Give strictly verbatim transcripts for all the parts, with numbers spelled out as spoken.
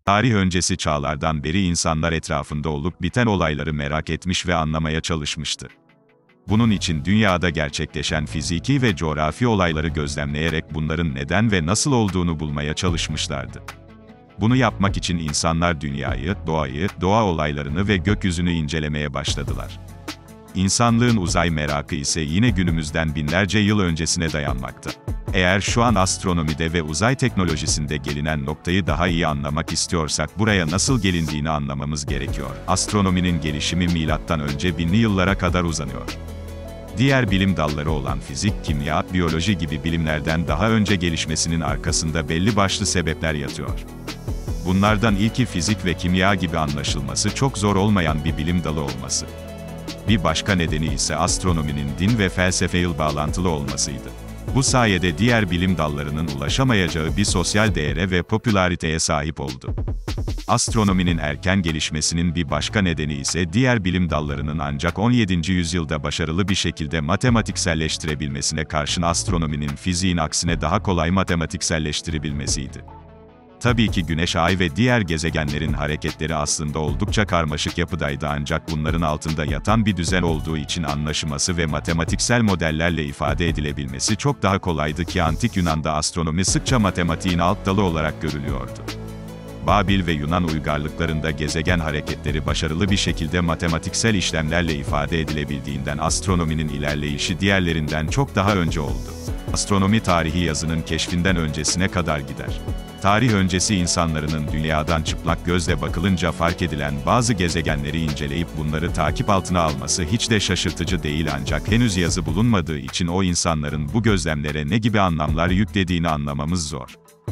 Tarih öncesi çağlardan beri insanlar etrafında olup biten olayları merak etmiş ve anlamaya çalışmıştı. Bunun için dünyada gerçekleşen fiziki ve coğrafi olayları gözlemleyerek bunların neden ve nasıl olduğunu bulmaya çalışmışlardı. Bunu yapmak için insanlar dünyayı, doğayı, doğa olaylarını ve gökyüzünü incelemeye başladılar. İnsanlığın uzay merakı ise yine günümüzden binlerce yıl öncesine dayanmakta. Eğer şu an astronomide ve uzay teknolojisinde gelinen noktayı daha iyi anlamak istiyorsak buraya nasıl gelindiğini anlamamız gerekiyor. Astronominin gelişimi milattan önce binli yıllara kadar uzanıyor. Diğer bilim dalları olan fizik, kimya, biyoloji gibi bilimlerden daha önce gelişmesinin arkasında belli başlı sebepler yatıyor. Bunlardan ilki fizik ve kimya gibi anlaşılması çok zor olmayan bir bilim dalı olması. Bir başka nedeni ise astronominin din ve felsefeyle bağlantılı olmasıydı. Bu sayede diğer bilim dallarının ulaşamayacağı bir sosyal değere ve popülariteye sahip oldu. Astronominin erken gelişmesinin bir başka nedeni ise diğer bilim dallarının ancak on yedinci yüzyılda başarılı bir şekilde matematikselleştirebilmesine karşın astronominin fiziğin aksine daha kolay matematikselleştirebilmesiydi. Tabii ki Güneş, Ay ve diğer gezegenlerin hareketleri aslında oldukça karmaşık yapıdaydı ancak bunların altında yatan bir düzen olduğu için anlaşılması ve matematiksel modellerle ifade edilebilmesi çok daha kolaydı ki Antik Yunan'da astronomi sıkça matematiğin alt dalı olarak görülüyordu. Babil ve Yunan uygarlıklarında gezegen hareketleri başarılı bir şekilde matematiksel işlemlerle ifade edilebildiğinden astronominin ilerleyişi diğerlerinden çok daha önce oldu. Astronomi tarihi yazının keşfinden öncesine kadar gider. Tarih öncesi insanların dünyadan çıplak gözle bakılınca fark edilen bazı gezegenleri inceleyip bunları takip altına alması hiç de şaşırtıcı değil ancak henüz yazı bulunmadığı için o insanların bu gözlemlere ne gibi anlamlar yüklediğini anlamamız zor.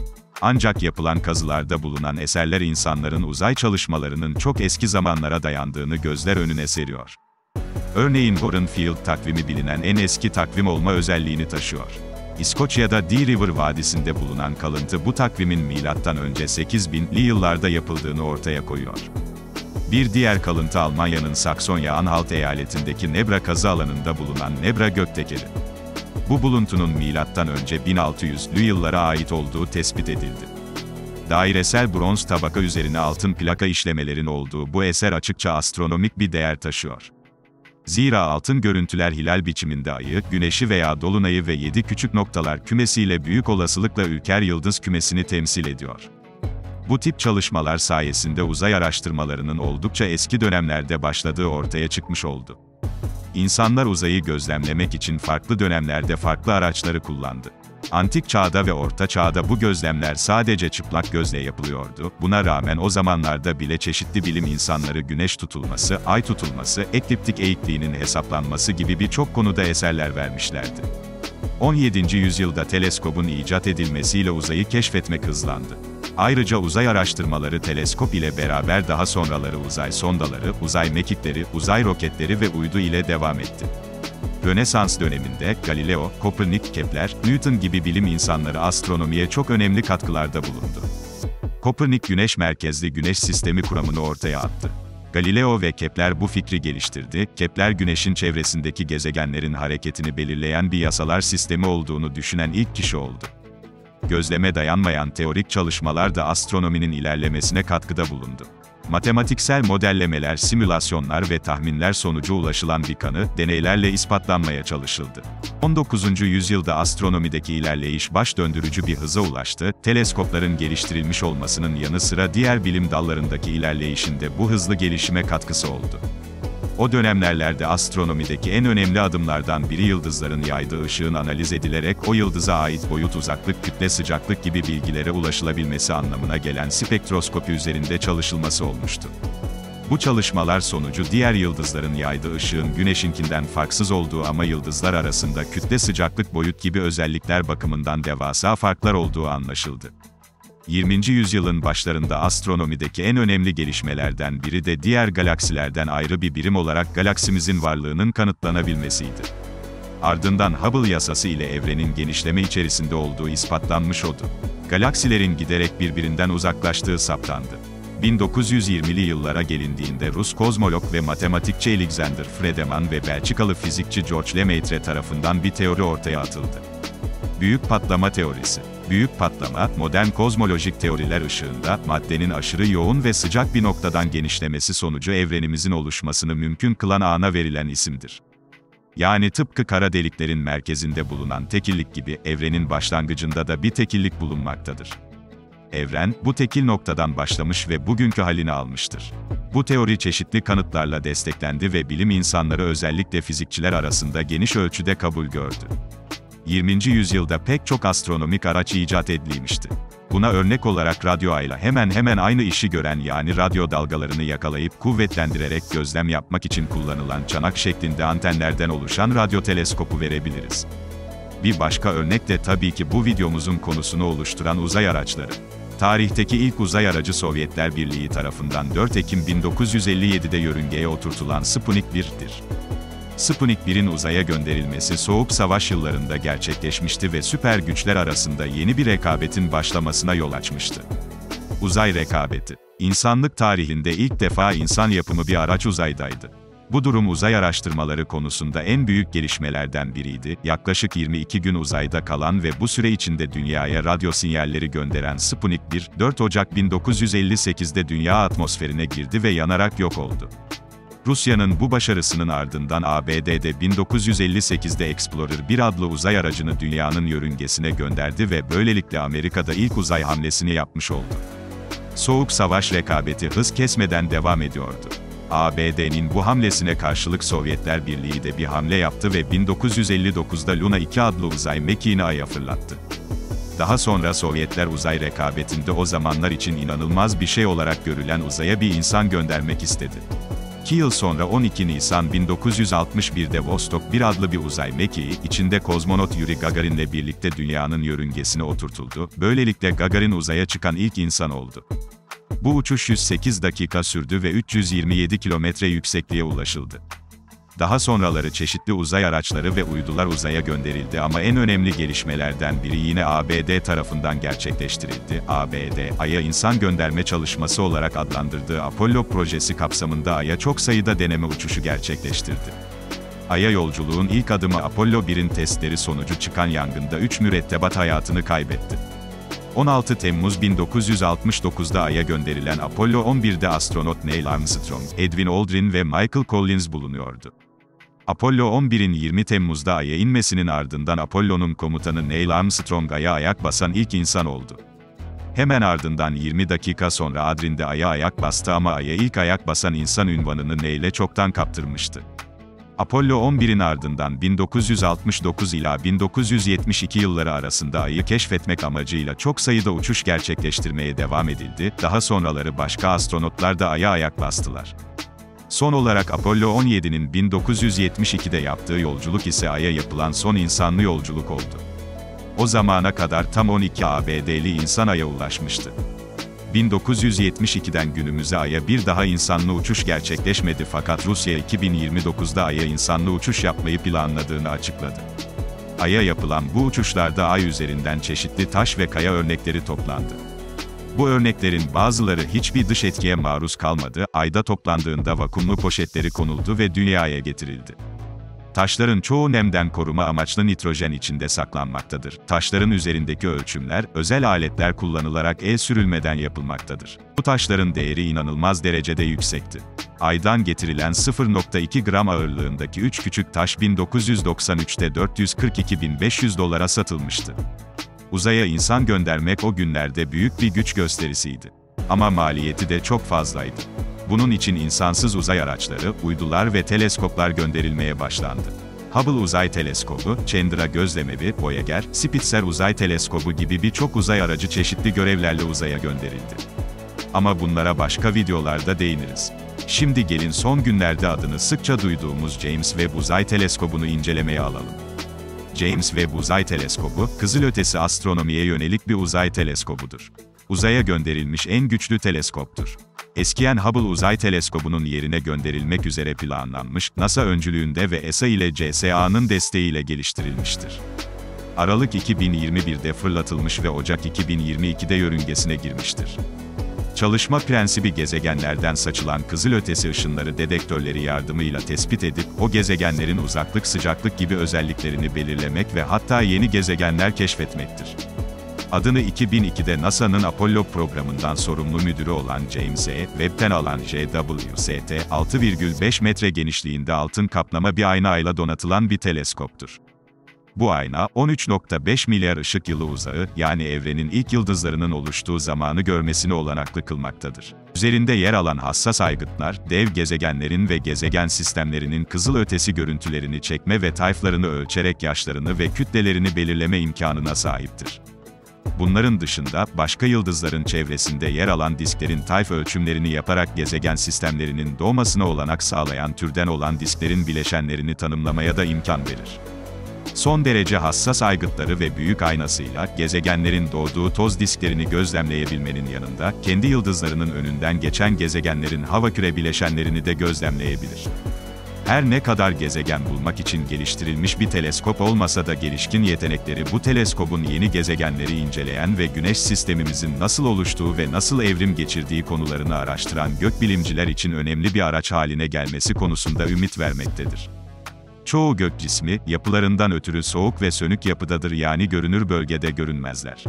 Ancak yapılan kazılarda bulunan eserler insanların uzay çalışmalarının çok eski zamanlara dayandığını gözler önüne seriyor. Örneğin Warren Field takvimi bilinen en eski takvim olma özelliğini taşıyor. İskoçya'da Dee River Vadisi'nde bulunan kalıntı bu takvimin milattan önce sekiz binli yıllarda yapıldığını ortaya koyuyor. Bir diğer kalıntı Almanya'nın Saksonya-Anhalt eyaletindeki Nebra kazı alanında bulunan Nebra göktekeri. Bu buluntunun milattan önce bin altı yüzlü yıllara ait olduğu tespit edildi. Dairesel bronz tabaka üzerine altın plaka işlemelerin olduğu bu eser açıkça astronomik bir değer taşıyor. Zira altın görüntüler hilal biçiminde ayı, güneşi veya dolunayı ve yedi küçük noktalar kümesiyle büyük olasılıkla Ülker yıldız kümesini temsil ediyor. Bu tip çalışmalar sayesinde uzay araştırmalarının oldukça eski dönemlerde başladığı ortaya çıkmış oldu. İnsanlar uzayı gözlemlemek için farklı dönemlerde farklı araçları kullandı. Antik çağda ve orta çağda bu gözlemler sadece çıplak gözle yapılıyordu. Buna rağmen o zamanlarda bile çeşitli bilim insanları güneş tutulması, ay tutulması, ekliptik eğikliğinin hesaplanması gibi birçok konuda eserler vermişlerdi. on yedinci yüzyılda teleskobun icat edilmesiyle uzayı keşfetmek hızlandı. Ayrıca uzay araştırmaları teleskop ile beraber daha sonraları uzay sondaları, uzay mekikleri, uzay roketleri ve uydu ile devam etti. Rönesans döneminde Galileo, Kopernik, Kepler, Newton gibi bilim insanları astronomiye çok önemli katkılarda bulundu. Kopernik güneş merkezli güneş sistemi kuramını ortaya attı. Galileo ve Kepler bu fikri geliştirdi. Kepler güneşin çevresindeki gezegenlerin hareketini belirleyen bir yasalar sistemi olduğunu düşünen ilk kişi oldu. Gözleme dayanmayan teorik çalışmalar da astronominin ilerlemesine katkıda bulundu. Matematiksel modellemeler, simülasyonlar ve tahminler sonucu ulaşılan bir kanı, deneylerle ispatlanmaya çalışıldı. on dokuzuncu yüzyılda astronomideki ilerleyiş baş döndürücü bir hıza ulaştı, teleskopların geliştirilmiş olmasının yanı sıra diğer bilim dallarındaki ilerleyişinde bu hızlı gelişime katkısı oldu. O dönemlerde astronomideki en önemli adımlardan biri yıldızların yaydığı ışığın analiz edilerek o yıldıza ait boyut, uzaklık, kütle, sıcaklık gibi bilgilere ulaşılabilmesi anlamına gelen spektroskopi üzerinde çalışılması olmuştu. Bu çalışmalar sonucu diğer yıldızların yaydığı ışığın Güneş'inkinden farksız olduğu ama yıldızlar arasında kütle, sıcaklık, boyut gibi özellikler bakımından devasa farklar olduğu anlaşıldı. yirminci yüzyılın başlarında astronomideki en önemli gelişmelerden biri de diğer galaksilerden ayrı bir birim olarak galaksimizin varlığının kanıtlanabilmesiydi. Ardından Hubble yasası ile evrenin genişleme içerisinde olduğu ispatlanmış oldu. Galaksilerin giderek birbirinden uzaklaştığı saptandı. bin dokuz yüz yirmili yıllara gelindiğinde Rus kozmolog ve matematikçi Alexander Friedemann ve Belçikalı fizikçi George Lemaitre tarafından bir teori ortaya atıldı. Büyük patlama teorisi. Büyük patlama, modern kozmolojik teoriler ışığında, maddenin aşırı yoğun ve sıcak bir noktadan genişlemesi sonucu evrenimizin oluşmasını mümkün kılan ana verilen isimdir. Yani tıpkı kara deliklerin merkezinde bulunan tekillik gibi, evrenin başlangıcında da bir tekillik bulunmaktadır. Evren, bu tekil noktadan başlamış ve bugünkü halini almıştır. Bu teori çeşitli kanıtlarla desteklendi ve bilim insanları özellikle fizikçiler arasında geniş ölçüde kabul gördü. yirminci yüzyılda pek çok astronomik araç icat edilmişti. Buna örnek olarak radyo ağıyla hemen hemen aynı işi gören yani radyo dalgalarını yakalayıp kuvvetlendirerek gözlem yapmak için kullanılan çanak şeklinde antenlerden oluşan radyo teleskopu verebiliriz. Bir başka örnek de tabii ki bu videomuzun konusunu oluşturan uzay araçları. Tarihteki ilk uzay aracı Sovyetler Birliği tarafından dört Ekim bin dokuz yüz elli yedi'de yörüngeye oturtulan Sputnik bir'dir. Sputnik bir'in uzaya gönderilmesi Soğuk Savaş yıllarında gerçekleşmişti ve süper güçler arasında yeni bir rekabetin başlamasına yol açmıştı. Uzay rekabeti. İnsanlık tarihinde ilk defa insan yapımı bir araç uzaydaydı. Bu durum uzay araştırmaları konusunda en büyük gelişmelerden biriydi. Yaklaşık yirmi iki gün uzayda kalan ve bu süre içinde dünyaya radyo sinyalleri gönderen Sputnik bir, dört Ocak bin dokuz yüz elli sekiz'de dünya atmosferine girdi ve yanarak yok oldu. Rusya'nın bu başarısının ardından A B D'de bin dokuz yüz elli sekiz'de Explorer bir adlı uzay aracını dünyanın yörüngesine gönderdi ve böylelikle Amerika'da ilk uzay hamlesini yapmış oldu. Soğuk Savaş rekabeti hız kesmeden devam ediyordu. A B D'nin bu hamlesine karşılık Sovyetler Birliği de bir hamle yaptı ve bin dokuz yüz elli dokuz'da Luna iki adlı uzay mekiğini Ay'a fırlattı. Daha sonra Sovyetler uzay rekabetinde o zamanlar için inanılmaz bir şey olarak görülen uzaya bir insan göndermek istedi. İki yıl sonra on iki Nisan bin dokuz yüz altmış bir'de Vostok bir adlı bir uzay mekiği, içinde kozmonot Yuri Gagarin'le birlikte dünyanın yörüngesine oturtuldu, böylelikle Gagarin uzaya çıkan ilk insan oldu. Bu uçuş yüz sekiz dakika sürdü ve üç yüz yirmi yedi kilometre yüksekliğe ulaşıldı. Daha sonraları çeşitli uzay araçları ve uydular uzaya gönderildi ama en önemli gelişmelerden biri yine A B D tarafından gerçekleştirildi. A B D, Ay'a insan gönderme çalışması olarak adlandırdığı Apollo projesi kapsamında Ay'a çok sayıda deneme uçuşu gerçekleştirdi. Ay'a yolculuğun ilk adımı Apollo bir'in testleri sonucu çıkan yangında üç mürettebat hayatını kaybetti. on altı Temmuz bin dokuz yüz altmış dokuz'da Ay'a gönderilen Apollo on bir'de astronot Neil Armstrong, Edwin Aldrin ve Michael Collins bulunuyordu. Apollo on bir'in yirmi Temmuz'da Ay'a inmesinin ardından Apollo'nun komutanı Neil Armstrong Ay'a ayak basan ilk insan oldu. Hemen ardından yirmi dakika sonra Aldrin de Ay'a ayak bastı ama Ay'a ilk ayak basan insan unvanını Neil'e çoktan kaptırmıştı. Apollo on bir'in ardından bin dokuz yüz altmış dokuz ila bin dokuz yüz yetmiş iki yılları arasında Ay'ı keşfetmek amacıyla çok sayıda uçuş gerçekleştirmeye devam edildi, daha sonraları başka astronotlar da Ay'a ayak bastılar. Son olarak Apollo on yedi'nin bin dokuz yüz yetmiş iki'de yaptığı yolculuk ise Ay'a yapılan son insanlı yolculuk oldu. O zamana kadar tam on iki A B D'li insan Ay'a ulaşmıştı. bin dokuz yüz yetmiş iki'den günümüze Ay'a bir daha insanlı uçuş gerçekleşmedi fakat Rusya iki bin yirmi dokuz'da Ay'a insanlı uçuş yapmayı planladığını açıkladı. Ay'a yapılan bu uçuşlarda Ay üzerinden çeşitli taş ve kaya örnekleri toplandı. Bu örneklerin bazıları hiçbir dış etkiye maruz kalmadı, Ay'da toplandığında vakumlu poşetleri konuldu ve dünyaya getirildi. Taşların çoğu nemden koruma amaçlı nitrojen içinde saklanmaktadır. Taşların üzerindeki ölçümler, özel aletler kullanılarak el sürülmeden yapılmaktadır. Bu taşların değeri inanılmaz derecede yüksekti. Ay'dan getirilen sıfır nokta iki gram ağırlığındaki üç küçük taş bin dokuz yüz doksan üç'te dört yüz kırk iki bin beş yüz dolara satılmıştı. Uzaya insan göndermek o günlerde büyük bir güç gösterisiydi. Ama maliyeti de çok fazlaydı. Bunun için insansız uzay araçları, uydular ve teleskoplar gönderilmeye başlandı. Hubble Uzay Teleskobu, Chandra Gözlemevi, Voyager, Spitzer Uzay Teleskobu gibi birçok uzay aracı çeşitli görevlerle uzaya gönderildi. Ama bunlara başka videolarda değiniriz. Şimdi gelin son günlerde adını sıkça duyduğumuz James Webb Uzay Teleskobu'nu incelemeye alalım. James Webb Uzay Teleskobu, kızılötesi astronomiye yönelik bir uzay teleskobudur. Uzaya gönderilmiş en güçlü teleskoptur. Eskiyen Hubble Uzay Teleskobu'nun yerine gönderilmek üzere planlanmış, NASA öncülüğünde ve E S A ile C S A'nın desteğiyle geliştirilmiştir. Aralık iki bin yirmi bir'de fırlatılmış ve Ocak iki bin yirmi iki'de yörüngesine girmiştir. Çalışma prensibi gezegenlerden saçılan kızılötesi ışınları dedektörleri yardımıyla tespit edip, o gezegenlerin uzaklık, sıcaklık gibi özelliklerini belirlemek ve hatta yeni gezegenler keşfetmektir. adını iki bin ikide NASA'nın Apollo programından sorumlu müdürü olan James E. Webb'ten alan J W S T, altı virgül beş metre genişliğinde altın kaplama bir aynayla donatılan bir teleskoptur. Bu ayna, on üç nokta beş milyar ışık yılı uzağı, yani evrenin ilk yıldızlarının oluştuğu zamanı görmesini olanaklı kılmaktadır. Üzerinde yer alan hassas aygıtlar, dev gezegenlerin ve gezegen sistemlerinin kızılötesi görüntülerini çekme ve tayflarını ölçerek yaşlarını ve kütlelerini belirleme imkanına sahiptir. Bunların dışında, başka yıldızların çevresinde yer alan disklerin tayf ölçümlerini yaparak gezegen sistemlerinin doğmasına olanak sağlayan türden olan disklerin bileşenlerini tanımlamaya da imkan verir. Son derece hassas aygıtları ve büyük aynasıyla, gezegenlerin doğduğu toz disklerini gözlemleyebilmenin yanında, kendi yıldızlarının önünden geçen gezegenlerin havaküre bileşenlerini de gözlemleyebilir. Her ne kadar gezegen bulmak için geliştirilmiş bir teleskop olmasa da gelişkin yetenekleri bu teleskobun yeni gezegenleri inceleyen ve Güneş sistemimizin nasıl oluştuğu ve nasıl evrim geçirdiği konularını araştıran gökbilimciler için önemli bir araç haline gelmesi konusunda ümit vermektedir. Çoğu gök cismi, yapılarından ötürü soğuk ve sönük yapıdadır, yani görünür bölgede görünmezler.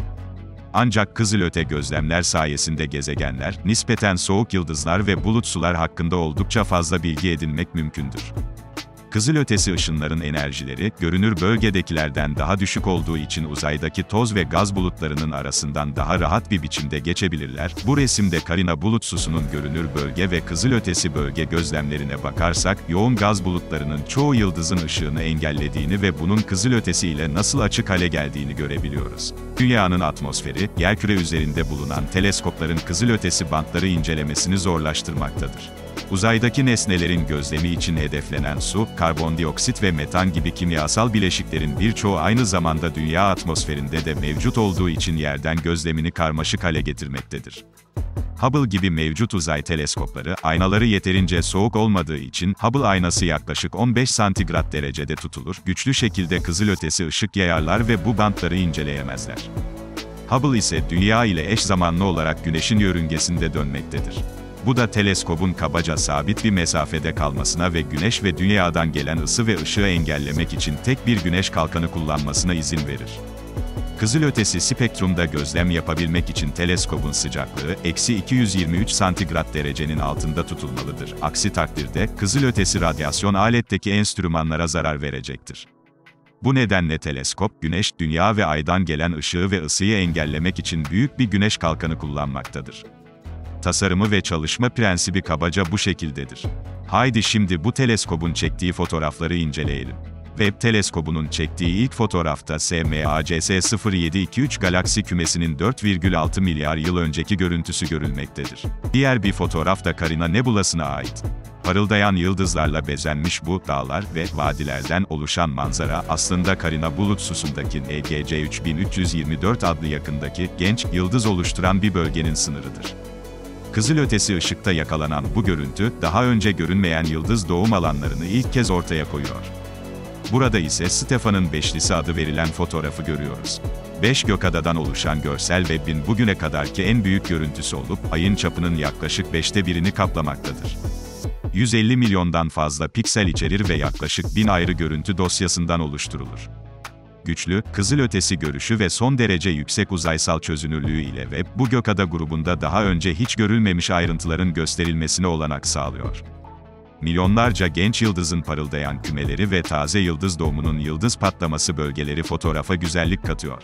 Ancak kızılöte gözlemler sayesinde gezegenler, nispeten soğuk yıldızlar ve bulut sular hakkında oldukça fazla bilgi edinmek mümkündür. Kızılötesi ışınların enerjileri, görünür bölgedekilerden daha düşük olduğu için uzaydaki toz ve gaz bulutlarının arasından daha rahat bir biçimde geçebilirler. Bu resimde Carina bulutsusunun görünür bölge ve kızılötesi bölge gözlemlerine bakarsak, yoğun gaz bulutlarının çoğu yıldızın ışığını engellediğini ve bunun kızılötesi ile nasıl açık hale geldiğini görebiliyoruz. Dünyanın atmosferi, yerküre üzerinde bulunan teleskopların kızılötesi bantları incelemesini zorlaştırmaktadır. Uzaydaki nesnelerin gözlemi için hedeflenen su, karbondioksit ve metan gibi kimyasal bileşiklerin birçoğu aynı zamanda Dünya atmosferinde de mevcut olduğu için yerden gözlemini karmaşık hale getirmektedir. Hubble gibi mevcut uzay teleskopları, aynaları yeterince soğuk olmadığı için, Hubble aynası yaklaşık on beş santigrat derecede tutulur, güçlü şekilde kızılötesi ışık yayarlar ve bu bantları inceleyemezler. Hubble ise Dünya ile eş zamanlı olarak Güneş'in yörüngesinde dönmektedir. Bu da teleskobun kabaca sabit bir mesafede kalmasına ve Güneş ve Dünya'dan gelen ısı ve ışığı engellemek için tek bir güneş kalkanı kullanmasına izin verir. Kızılötesi spektrumda gözlem yapabilmek için teleskobun sıcaklığı, eksi iki yüz yirmi üç santigrat derecenin altında tutulmalıdır. Aksi takdirde, kızılötesi radyasyon aletteki enstrümanlara zarar verecektir. Bu nedenle teleskop, Güneş, Dünya ve Ay'dan gelen ışığı ve ısıyı engellemek için büyük bir güneş kalkanı kullanmaktadır. Tasarımı ve çalışma prensibi kabaca bu şekildedir. Haydi şimdi bu teleskobun çektiği fotoğrafları inceleyelim. Webb teleskobunun çektiği ilk fotoğrafta S M A C S sıfır yedi iki üç galaksi kümesinin dört virgül altı milyar yıl önceki görüntüsü görülmektedir. Diğer bir fotoğraf da Carina nebulasına ait. Parıldayan yıldızlarla bezenmiş bu dağlar ve vadilerden oluşan manzara aslında Carina bulutsusundaki N G C üç bin üç yüz yirmi dört adlı yakındaki genç yıldız oluşturan bir bölgenin sınırıdır. Kızılötesi ışıkta yakalanan bu görüntü, daha önce görünmeyen yıldız doğum alanlarını ilk kez ortaya koyuyor. Burada ise Stefan'ın beşlisi adı verilen fotoğrafı görüyoruz. Beş gökadadan oluşan görsel Webb'in bugüne kadarki en büyük görüntüsü olup, Ay'ın çapının yaklaşık beşte birini kaplamaktadır. yüz elli milyondan fazla piksel içerir ve yaklaşık bin ayrı görüntü dosyasından oluşturulur. Güçlü, kızılötesi görüşü ve son derece yüksek uzaysal çözünürlüğü ile Webb, bu gökada grubunda daha önce hiç görülmemiş ayrıntıların gösterilmesine olanak sağlıyor. Milyonlarca genç yıldızın parıldayan kümeleri ve taze yıldız doğumunun yıldız patlaması bölgeleri fotoğrafa güzellik katıyor.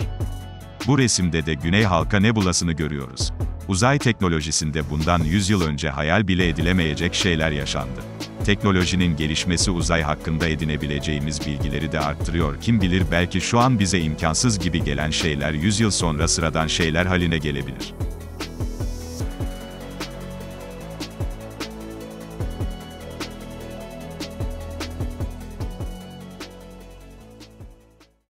Bu resimde de Güney Halka Nebulası'nı görüyoruz. Uzay teknolojisinde bundan yüz yıl önce hayal bile edilemeyecek şeyler yaşandı. Teknolojinin gelişmesi uzay hakkında edinebileceğimiz bilgileri de arttırıyor. Kim bilir, belki şu an bize imkansız gibi gelen şeyler yüz yıl sonra sıradan şeyler haline gelebilir.